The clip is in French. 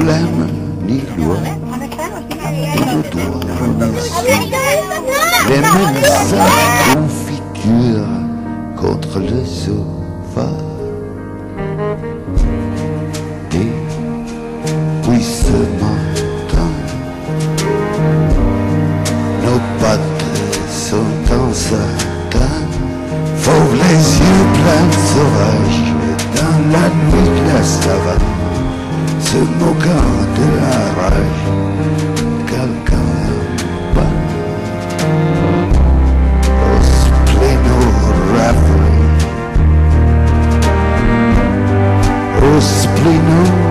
problème ni loi, et le doigt les mêmes sacs configurent contre le sofa. Et puis ce matin, nos pattes sont en satin, fauve les yeux pleins de sauvage, dans la nuit de la savane, se moquant de la rage, quelqu'un bat au spleno raffle, au spleno